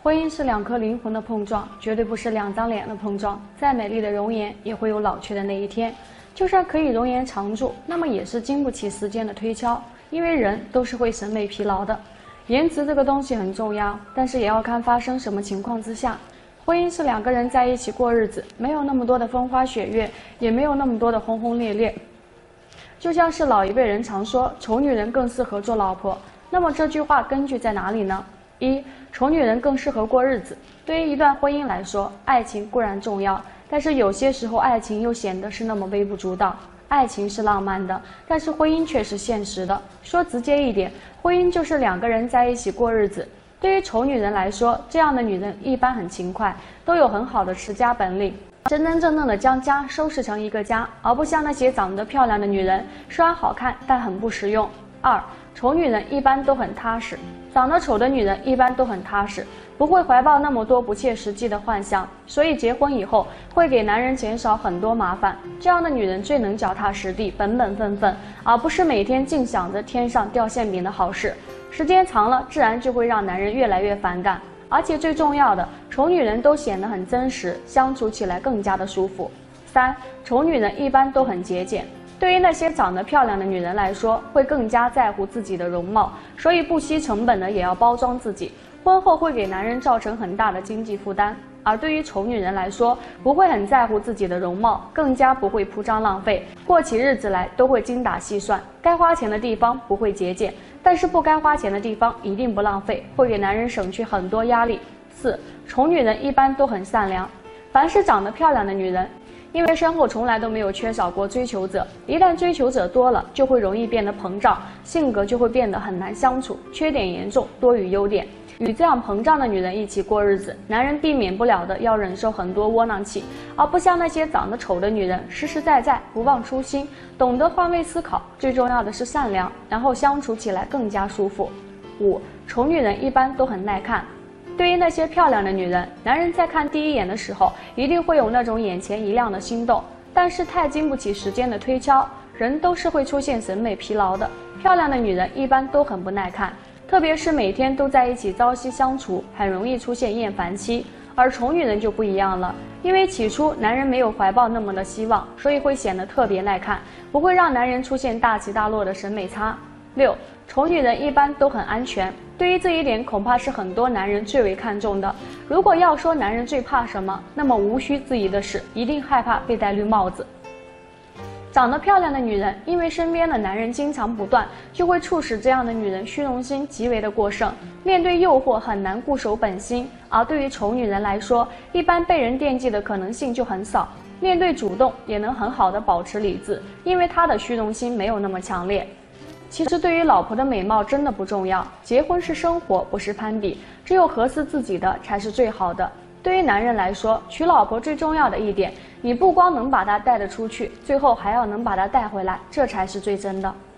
婚姻是两颗灵魂的碰撞，绝对不是两张脸的碰撞。再美丽的容颜也会有老去的那一天，就算可以容颜常驻，那么也是经不起时间的推敲，因为人都是会审美疲劳的。颜值这个东西很重要，但是也要看发生什么情况之下。婚姻是两个人在一起过日子，没有那么多的风花雪月，也没有那么多的轰轰烈烈。就像是老一辈人常说，丑女人更适合做老婆。那么这句话根据在哪里呢？一，丑女人更适合过日子。对于一段婚姻来说，爱情固然重要，但是有些时候爱情又显得是那么微不足道。爱情是浪漫的，但是婚姻却是现实的。说直接一点，婚姻就是两个人在一起过日子。对于丑女人来说，这样的女人一般很勤快，都有很好的持家本领，真真正正的将家收拾成一个家，而不像那些长得漂亮的女人，虽然好看，但很不实用。二，丑女人一般都很踏实。长得丑的女人一般都很踏实，不会怀抱那么多不切实际的幻想，所以结婚以后会给男人减少很多麻烦。这样的女人最能脚踏实地、本本分分，而不是每天净想着天上掉馅饼的好事。时间长了，自然就会让男人越来越反感。而且最重要的，丑女人都显得很真实，相处起来更加的舒服。三，丑女人一般都很节俭。对于那些长得漂亮的女人来说，会更加在乎自己的容貌，所以不惜成本的也要包装自己。婚后会给男人造成很大的经济负担。而对于丑女人来说，不会很在乎自己的容貌，更加不会铺张浪费，过起日子来都会精打细算，该花钱的地方不会节俭，但是不该花钱的地方一定不浪费，会给男人省去很多压力。四，丑女人一般都很善良。凡是长得漂亮的女人，因为身后从来都没有缺少过追求者，一旦追求者多了，就会容易变得膨胀，性格就会变得很难相处，缺点严重多于优点。与这样膨胀的女人一起过日子，男人避免不了的要忍受很多窝囊气，而不像那些长得丑的女人，实实在在，不忘初心，懂得换位思考，最重要的是善良，然后相处起来更加舒服。五，丑女人一般都很耐看。对于那些漂亮的女人，男人在看第一眼的时候，一定会有那种眼前一亮的心动，但是太经不起时间的推敲，人都是会出现审美疲劳的。漂亮的女人一般都很不耐看，特别是每天都在一起朝夕相处，很容易出现厌烦期。而丑女人就不一样了，因为起初男人没有怀抱那么的希望，所以会显得特别耐看，不会让男人出现大起大落的审美差。六，丑女人一般都很安全。对于这一点，恐怕是很多男人最为看重的。如果要说男人最怕什么，那么无需质疑的是，一定害怕被戴绿帽子。长得漂亮的女人，因为身边的男人经常不断，就会促使这样的女人虚荣心极为的过剩，面对诱惑很难固守本心。而对于丑女人来说，一般被人惦记的可能性就很少，面对主动也能很好的保持理智，因为她的虚荣心没有那么强烈。其实对于老婆的美貌真的不重要，结婚是生活，不是攀比，只有合适自己的才是最好的。对于男人来说，娶老婆最重要的一点，你不光能把她带得出去，最后还要能把她带回来，这才是最真的。